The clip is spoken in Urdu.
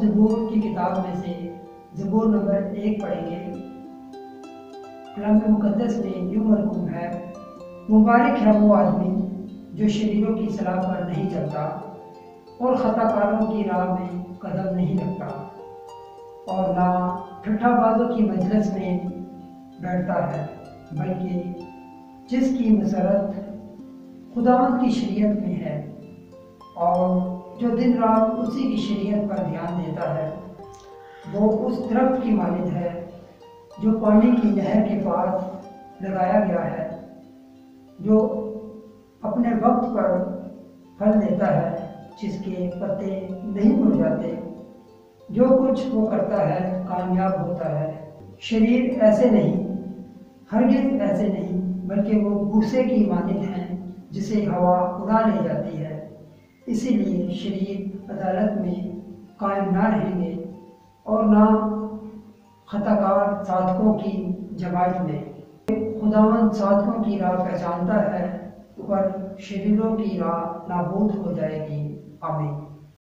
زبور کی کتاب میں سے زبور نمبر 1 پڑھیں گے۔ کلام مقدس میں یوں مرقوم ہے: مبارک ہے وہ آدمی جو شریروں کی صلاح پر نہیں چلتا اور خطا کاروں کی راہ میں قدم نہیں رکھتا، اور نہ ٹھٹھا بازوں کی مجلس میں بیٹھتا ہے، بلکہ جس کی مسرت خداوند کی شریعت میں ہے اور جو دن رات اسی کی شریعت پر دھیان دیتا ہے، وہ اس درخت کی مانند ہے جو پانی کی نہر کے پاس لگایا گیا ہے، جو اپنے وقت پر پھل دیتا ہے، جس کے پتے نہیں مرجھاتے، جو کچھ وہ کرتا ہے کامیاب ہوتا ہے۔ شریر ایسے نہیں، ہرگز ایسے نہیں، بلکہ وہ بھوسے کی مانند ہیں جسے ہوا اڑا لے جاتی ہے۔ اسی لیے شریر عدالت میں قائم نہ رہیں گے اور نہ خطا کار صادقوں کی جماعت میں۔ خداوند صادقوں کی راہ پہچانتا ہے، پر شریروں کی راہ نابود ہو جائے گی۔ آمین۔